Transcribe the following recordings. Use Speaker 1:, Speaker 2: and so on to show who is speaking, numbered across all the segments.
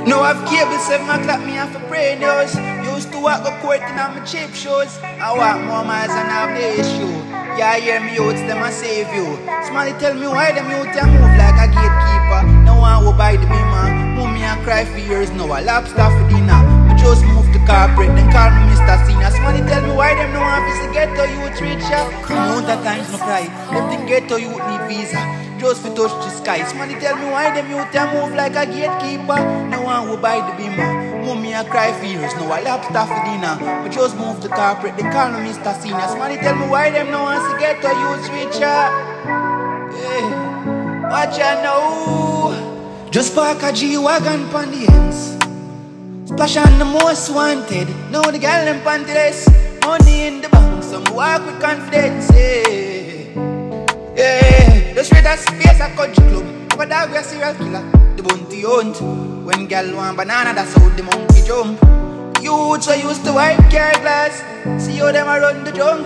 Speaker 1: Now I've cable 7 o'clock, me have to pray news. Used to walk a court in my cheap shoes. I walk more miles and have the issue. Yeah, I hear me youths, them I save you. Somebody tell me why them youths a move like a gatekeeper. No one will buy the beamer. Mommy I cry for years now, a lobster for dinner. Me just move to corporate, then call me Mr. Senior. Somebody tell me why them no want to get to youth richer. Amount of times no cry, them think get to youth need visa. Just to touch the sky. Somebody tell me why them youth a move like a gatekeeper. No one will buy the beamer. Mommy I cry for years, no a lobster for dinner. But just move to corporate, they call me Mr. Senior. Somebody tell me why them no want to get to youth richer. Yeah. Watch ya now. Just park a G-Wagon pon the ends. Splash on the most wanted. Now the girl them pantless. Money in the bank, so me walk with confidence. Yeah. Just read that space at country club. Have a dog with a serial killer. The bounty hunt. When girl want banana, that's how the monkey jump. Youths are used to white car glass. See how them a run the junk.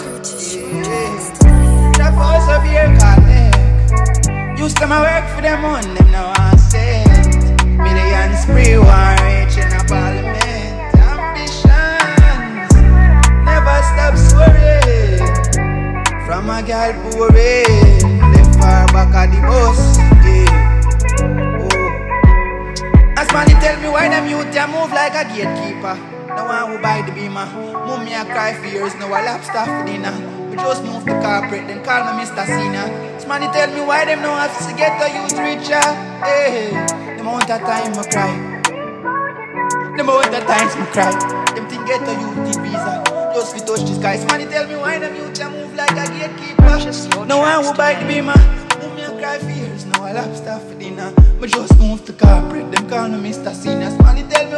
Speaker 1: That force of beer called neck. Used to my work for them on them now I send. Million spree war rich in a parliament. Ambitions never stop soaring. From a girl boring. Left far back at the bus. Yeah. Oh. As money tell me why them youth a move like a gatekeeper. No one will buy the beamer. Mommy I cry for years, no a lobster for dinner. We just move to corporate, then call me Mr. Senior. Somebody tell me why them no have to get to youth richer. Hey, the amount of time I cry. The amount of times I cry. Them think get to youth visa. Just we touch the sky. Somebody tell me why them youth a move like a gatekeeper. No one will buy the beamer. Mommy I cry for years, no a lobster for dinner. We just move to corporate, then call me Mr. Senior. Somebody tell me